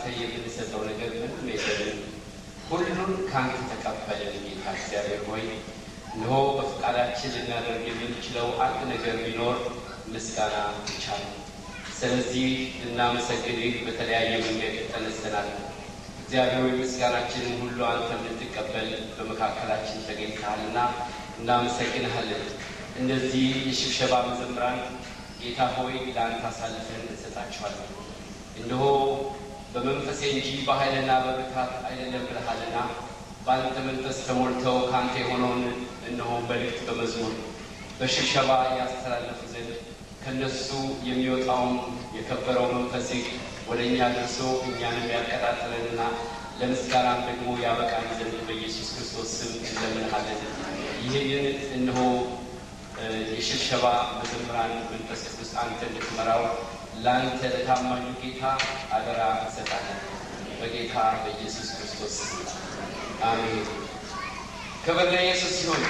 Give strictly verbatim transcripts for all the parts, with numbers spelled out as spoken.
ላንተ የምንሰጠው ነገር ምንም የለም ሁሉን ካንተ ተቀበልን ጌታ እግዚአብሔር ሆይ ነው በፍቃዳችን ልናደርግ የምንችለው አንድ ነገር ቢኖር ምስጋና ብቻ ነው ስለዚህ እናመሰግንህ በተለያየ መንገድ ተነስተናል እግዚአብሔር ሆይ ምስጋናችንን ሁሉ አንተ እንድትቀበል በመካከላችን ተገኝተሃልና እናመሰግንሃለን እንደዚህ የሽብሸባ መዘምራን ጌታ ሆይ ላንተ አሳልፈን እንሰጣቸዋለን እንደሆ በመንፈስ እንጂ በኃይልና በብርታት አይደለም ብለሃልና ባንተ መንፈስ ተሞልተው ካንተ የሆነውን እነሆ በልክት በመዝሙር በሽብሸባ ያስተላልፉ ዘንድ ከነሱ የሚወጣው የከበረው መንፈስ ወደኛ ደርሶ እኛንም ያቀጣጥለንና ለምስጋናም ደግሞ ያበቃን ዘንድ በኢየሱስ ክርስቶስ ስም እንለምንሃለን ይሄንን እነሆ የሽብሸባ መዘምራን መንፈስ ቅዱስ አንተ እንድትመራው ላንተ ለታማኙ ጌታ አደራ እንሰጣለን በጌታ በኢየሱስ ክርስቶስ አሜን ክብር ለኢየሱስ ይሁን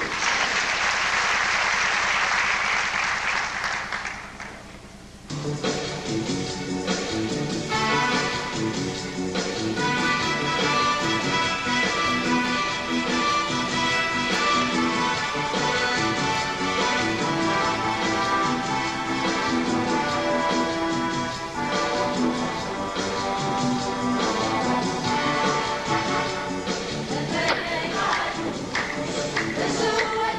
So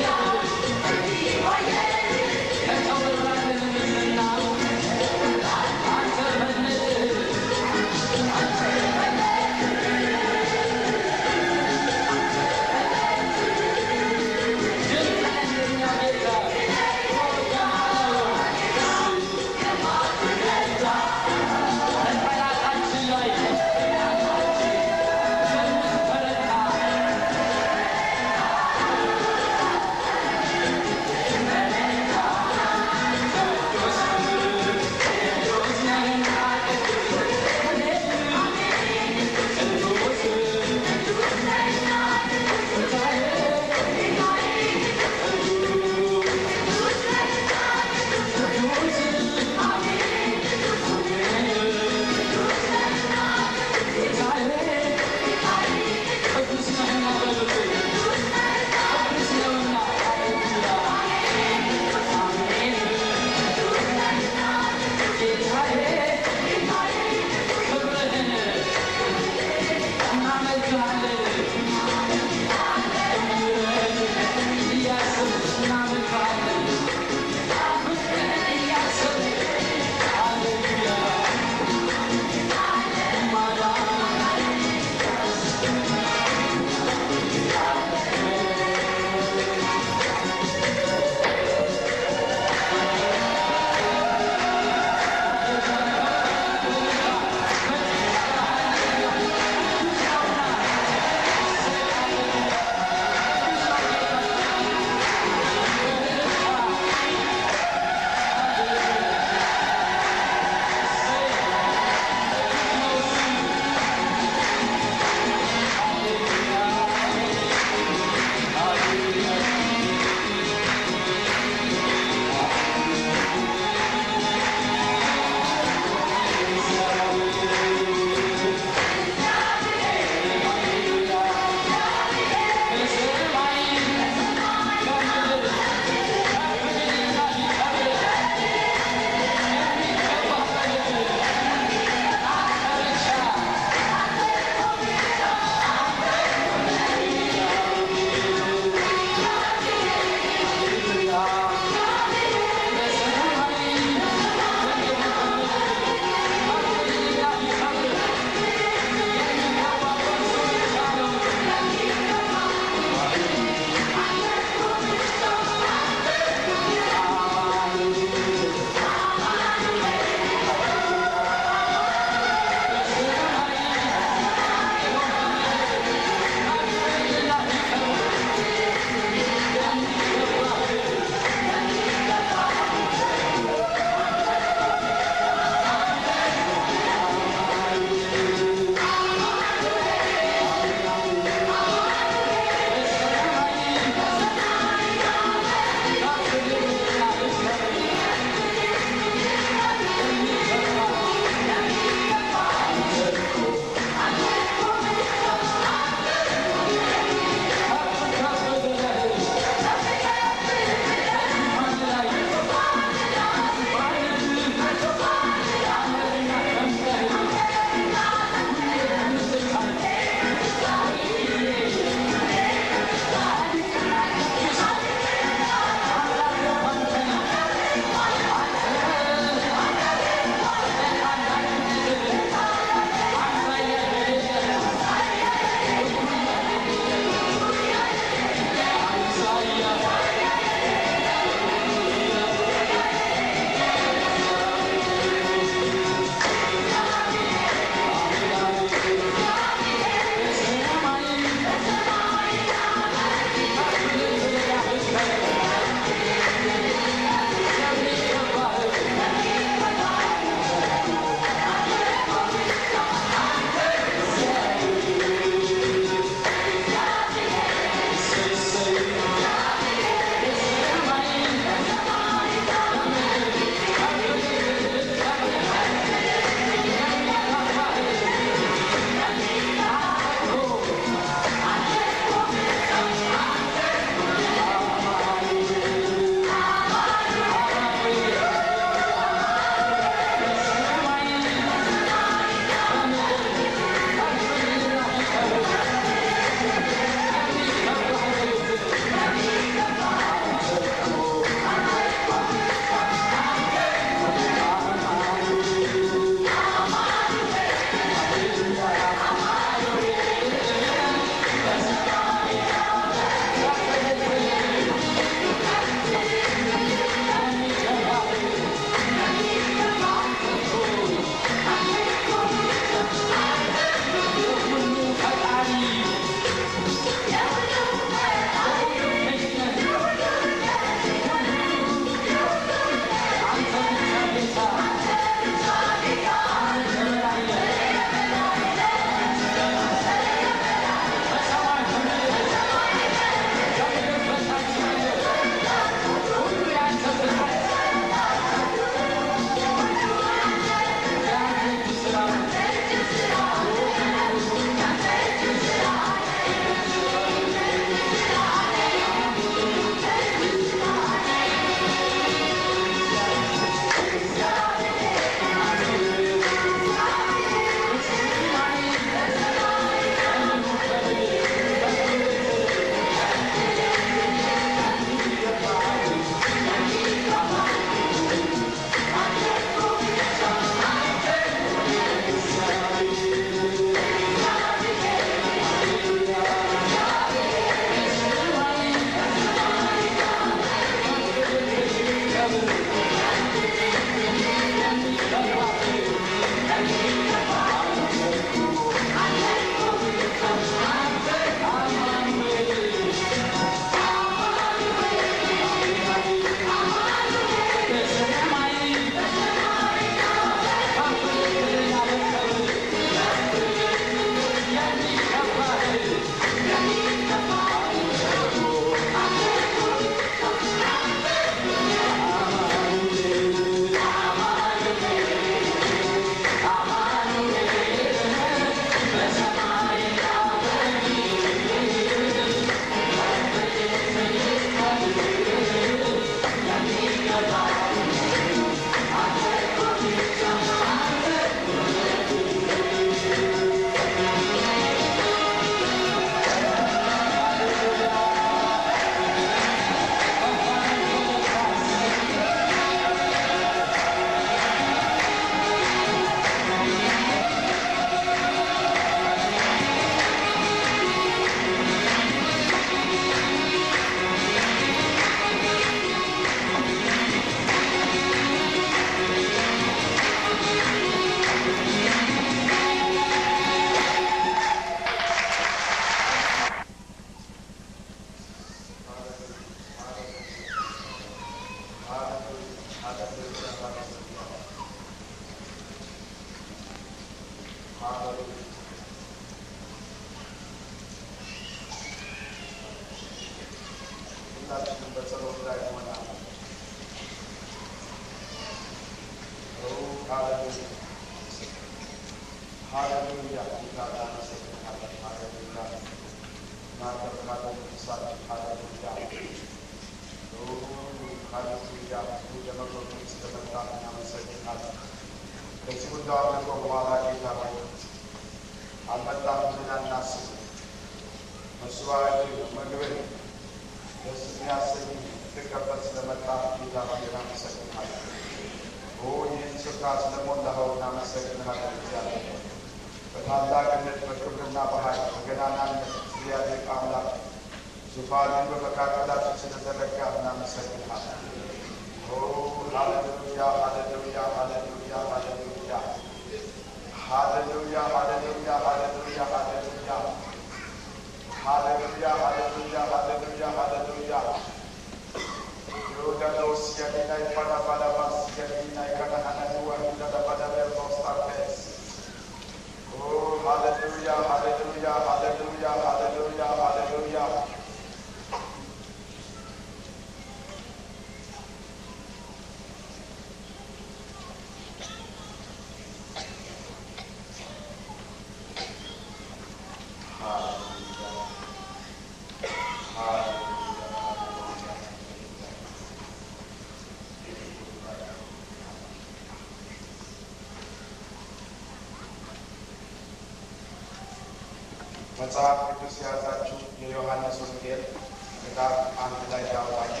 መጽሐፍ ቅዱስ ያዛችሁ የዮሐንስ ወንጌል ምዕራፍ አንድ ላይ ያወጣኛል።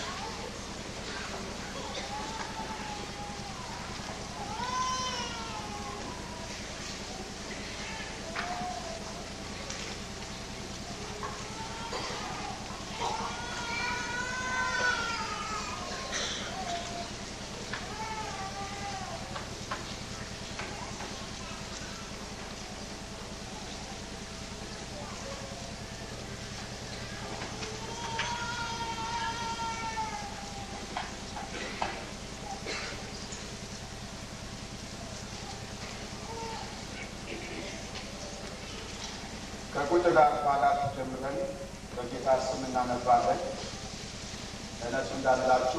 ከቁጥር አራት ጀምረን በጌታ ስም እናነባለን። እነሱ እንዳላችሁ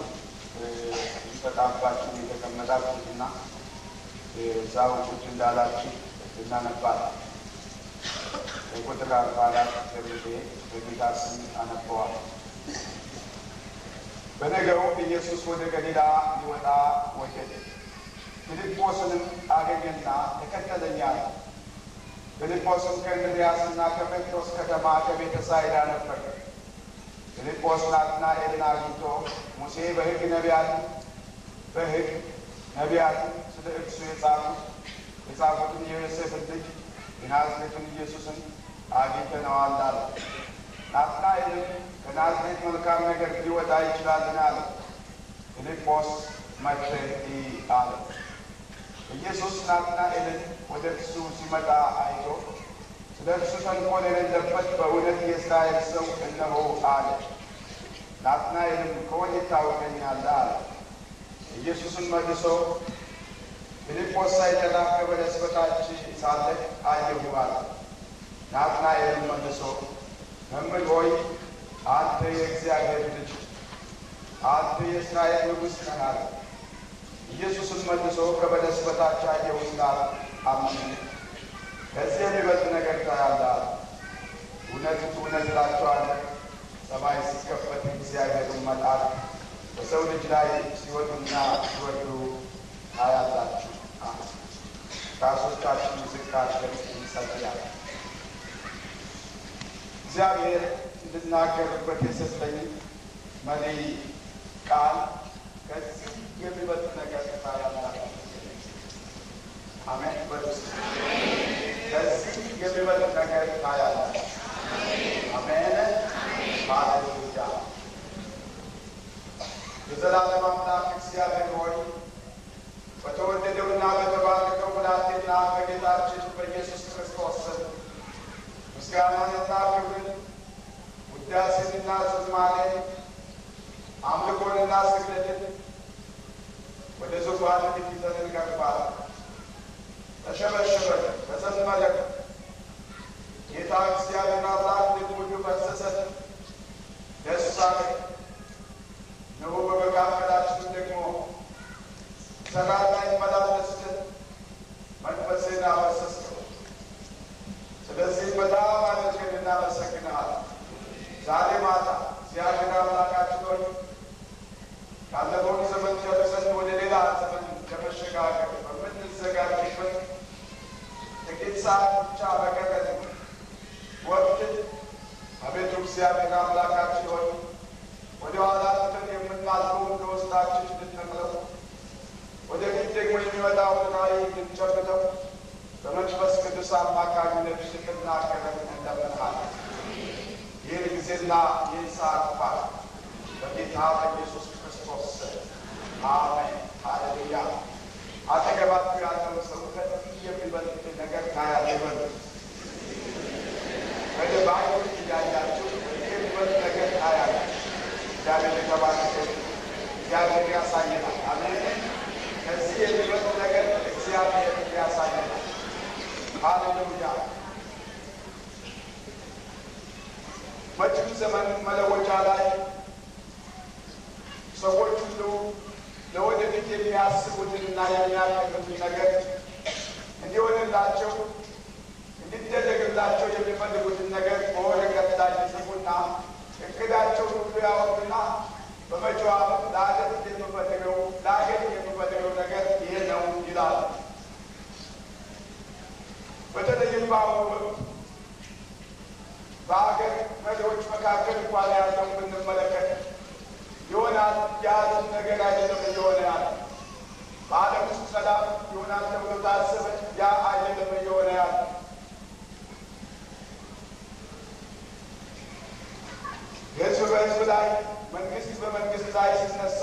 ተጣባችሁ የተቀመጣችሁና እዛው ቁጭ እንዳላችሁ እናነባለን። ከቁጥር አራት ጀምሬ በጌታ ስም አነባዋለሁ። በነገው ኢየሱስ ወደ ገሊላ ሊወጣ ወደደ። ፊልጶስንም አገኘና ተከተለኝ አለው። ፊልጶስም ከእንድርያስና ከጴጥሮስ ከተማ ከቤተሳይዳ ነበር። ፊልጶስ ናትናኤልን አግኝቶ ሙሴ በሕግ ነቢያትን በሕግ ነቢያትን ስለ እርሱ የጻፉት የጻፉትን የዮሴፍን ልጅ የናዝሬቱን ኢየሱስን አግኝተነዋል አለ። ናትናኤልም ከናዝሬት መልካም ነገር ሊወጣ ይችላልን አለ። ፊልጶስ መጥተህ እይ አለው። ኢየሱስ ናትናኤልን ወደ እርሱ ሲመጣ አይቶ ስለ እርሱ ተንኮል የሌለበት በእውነት የእስራኤል ሰው እነሆ አለ። ናትናኤልም ከወዴት ታውቀኛለህ አለ። ኢየሱስም መልሶ ፊልጶስ ሳይጠራህ ከበለስ በታች ሳለህ አየሁህ አለ። ናትናኤልም መልሶ መምህር ሆይ አንተ የእግዚአብሔር ልጅ አንተ የእስራኤል ንጉሥ ነህ አለ። ኢየሱስም መልሶ ከበለስ በታች አየሁህ ስላልህ አመንህ? ከዚህ የሚበልጥ ነገር ታያለህ አለ። እውነት እውነት እላችኋለሁ ሰማይ ሲከፈት እግዚአብሔርን መልአክ በሰው ልጅ ላይ ሲወጡና ሲወርዱ ታያላችሁ። ራሶቻችን ዝቅ አድርገን እንጸልያለን። እግዚአብሔር እንድናገርበት የሰጠኝ መሪ ቃል ከዚህ የሚበልጥ ነገር ታያላችሁ። አሜን በሉስ። ከዚህ የሚበልጥ ነገር ታያላችሁ። አሜን ሃሌሉያ። የዘላለም አምላክ እግዚአብሔር ሆይ በተወደደውና በተባረከው ብላቴና በጌታችን በኢየሱስ ክርስቶስ ስም ምስጋናንና ክብርን ውዳሴንና ዝማሬን አምልኮንና ስግደትን በዙፋን ፊት ይዘን እንቀርባለን። ተሸበሸበን፣ ተዘመረን። ጌታ እግዚአብሔር አምላክ ልብ ሁሉ ፈሰሰ፣ ደስ አለን። እነሆ በመካከላችን ደግሞ ሰራና ይመላለስልን መንፈስህን አፈሰስከው። ስለዚህ በጣም አድርገን እናመሰግንሃለን። ዛሬ ማታ እግዚአብሔር አምላካችን ሆይ ካለፈው ዘመን ጨርሰን ወደ ሌላ ዘመን ለመሸጋገር በምንዘጋጅበት ጥቂት ሰዓት ብቻ በቀረን ወቅት አቤቱ እግዚአብሔር አምላካችን ሆይ ወደ ኋላ ትተን የምናልፈውን ከውስጣችን እንድንነቅለው ወደፊት ደግሞ የሚመጣውን ራእይ እንድንጨብጠው በመንፈስ ቅዱስ አማካኝነት እንድናገረን እንለምንሃለን። ይህን ጊዜና ይህን ሰዓት ባል በጌታ በኢየሱስ ክርስቶስ አሜን። ሃሌሉያ። አጠገባችሁ ያለው ሰው ከዚህ የሚበልጥ ነገር ታያለህ በሉ። ወደ ባይሆን እያያችሁ የሚበልጥ ነገር ታያለህ። እግዚአብሔር የተባረከ እግዚአብሔር ያሳየናል። አሜን። ከዚህ የሚበልጥ ነገር እግዚአብሔር ያሳየናል። ሃሌሉያ። መጪው ዘመን መለወጫ ላይ ሰዎች ሁሉ ለወደፊት የሚያስቡትንና የሚያቀርቡትን ነገር እንዲሆንላቸው እንዲደረግላቸው የሚፈልጉትን ነገር በወረቀት ላይ ይጽፉና እቅዳቸውን ሁሉ ያወጡና በመጪው ዓመት ለአገር የምፈልገው ለአገር የምፈልገው ነገር ይሄ ነው ይላሉ። በተለይም በአሁኑ ወቅት በአገር መሪዎች መካከል እንኳን ያለው ብንመለከት ይሆናል ያሉት ነገር አይደለም እየሆነ ያለ። በዓለም ውስጥ ሰላም ይሆናል ተብሎ ታሰበ፣ ያ አይደለም እየሆነ ያለ። ሕዝብ በሕዝብ ላይ፣ መንግስት በመንግስት ላይ ሲነሳ፣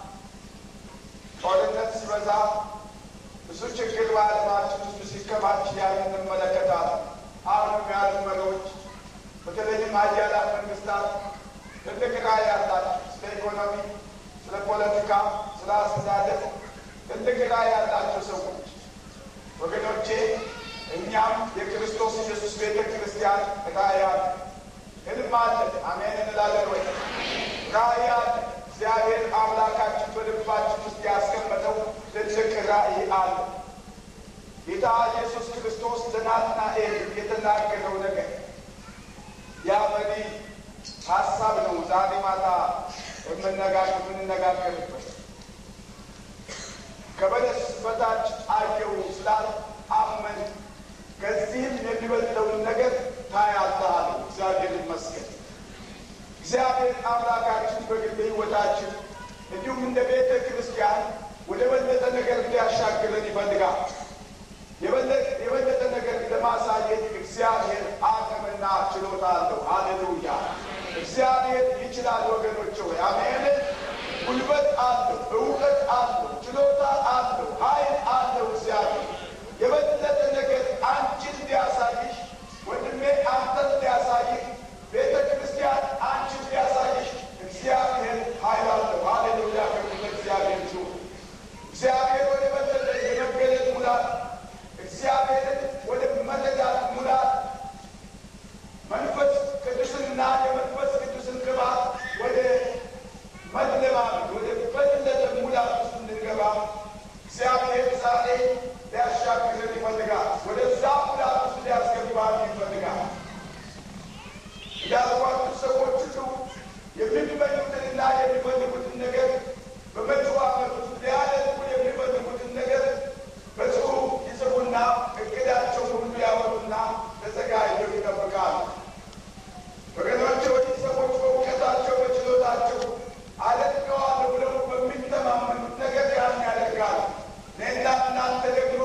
ጦርነት ሲበዛ፣ ብዙ ችግር በዓለማችን ውስጥ ሲከማች ያን እንመለከታለን። አሁንም ያሉ መሪዎች በተለይም ኃያላን መንግስታት ትልቅ ራዕይ ያላቸው ስለ ኢኮኖሚ፣ ስለ ፖለቲካ፣ ስለ አስተዳደር ትልቅ ራዕይ ያላቸው ሰዎች ወገኖቼ፣ እኛም የክርስቶስ ኢየሱስ ቤተ ክርስቲያን ራዕይ አለ፣ ህልም አለ። አሜን እንላለን ወይ? ራዕይ አለ። እግዚአብሔር አምላካችን በልባችን ውስጥ ያስቀመጠው ትልቅ ራዕይ አለ። ጌታ ኢየሱስ ክርስቶስ ለናትናኤል የተናገረው ነገር ያ መሪ ሀሳብ ነው። ዛሬ ማታ የምንነጋገር የምንነጋገርበት ከበለስ በታች አየሁ ስላለ አመን ከዚህም የሚበልጠውን ነገር ታያለህ። እግዚአብሔር ይመስገን። እግዚአብሔር አምላካችን በግል ሕይወታችን እንዲሁም እንደ ቤተ ክርስቲያን ወደ በለጠ ነገር እንዲያሻግረን ይፈልጋል። የበለጠ ነገር ለማሳየት እግዚአብሔር አቅምና ችሎታ አለው። ሃሌሉያ። እግዚአብሔር ይችላል ወገኖች ሆይ አሜን። ጉልበት አለው፣ እውቀት አለው፣ ችሎታ አለው፣ ኃይል አለው። እግዚአብሔር የበለጠ ነገር አንቺን እንዲያሳይሽ ወንድሜ፣ አንተን እንዲያሳይህ ቤተ ክርስቲያን አንቺን እንዲያሳይሽ እግዚአብሔር ኃይል አለው። ሃሌሉያ። እግዚአብሔር ሹ እግዚአብሔር ወደ በለጠ የመገለጥ ሙላት እግዚአብሔርን ወደ መረዳት ሙላት መንፈስ ቅዱስንና የመንፈስ ቅዱስን ቅባት ወደ መለማመድ ወደ በለጠ ሙላት ውስጥ እንድንገባ እግዚአብሔር ዛሬ ሊያሻግረን ይፈልጋል። ወደዛ ሙላት ውስጥ ሊያስገባን ይፈልጋል። እንዳልኳችሁ ሰዎች ሁሉ የሚመኙትንና የሚፈልጉትን ነገር በመጪው ዓመት ውስጥ ሊያደርጉ የሚፈልጉትን ነገር በጽሑፍ ይጽፉና እቅዳቸው ሁሉ ያወጡና ተዘጋጅተው ይጠብቃሉ። ወገኖቼ ሆይ ሰዎች በእውቀታቸው በችሎታቸው አደርገዋለሁ ብለው በሚተማመኑት ነገር ያን ያደርጋሉ። እኔና እናንተ ደግሞ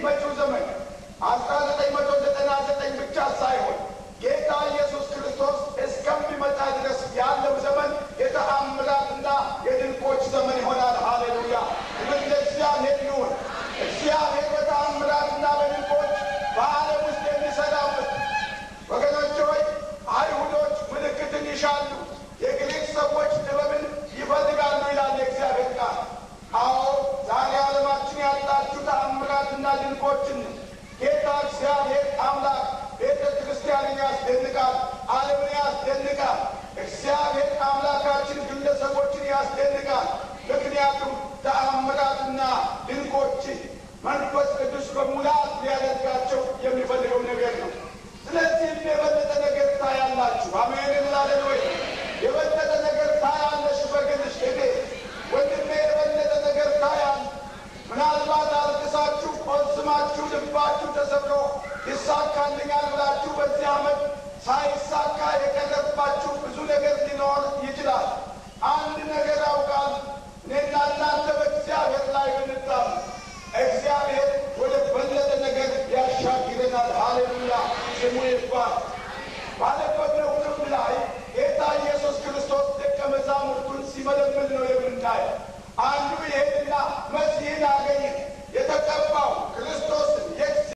መጪው ዘመን አስራ ዘጠኝ መቶ ዘጠና ዘጠኝ ብቻ ሳይሆን ጌታ ኢየሱስ ክርስቶስ እስከሚመጣ ድረስ ያለው ዘመን የተአምራትና የድንቆች ዘመን ይሆናል። ሃሌሉያ! ክብር ለእግዚአብሔር ይሁን። እግዚአብሔር በተአምራትና በድንቆች በዓለም ውስጥ የሚሰራበት ወገኖች ሆይ አይሁዶች ምልክትን ይሻሉ፣ የግሪክ ሰዎች ጥበብን ይፈልጋሉ ይላል የእግዚአብሔር ቃል። አዎ ዛሬ ዓለማችን ያጣችው ተአምራትና ድንቆችን ጌታ እግዚአብሔር አምላክ ቤተ ክርስቲያንን ያስደንቃል፣ ዓለምን ያስደንቃል። እግዚአብሔር አምላካችን ግለሰቦችን ያስደንቃል። ምክንያቱም ተአምራትና ድንቆች መንፈስ ቅዱስ በሙላት ሊያደርጋቸው የሚፈልገው ነገር ነው። ስለዚህም የበለጠ ነገር ታያላችሁ። አሜን እንላለን ወይ? የበለጠ ነገር ታያለሽ በግልሽ እኔ ወንድሜ፣ የበለጠ ነገር ታያል። ምናልባት አልቅሳችሁ ቆዝማችሁ ልባችሁ ተሰብሮ ይሳካልኛል ብላችሁ በዚህ ዓመት ሳይሳካ የቀረባችሁ ብዙ ነገር ሊኖር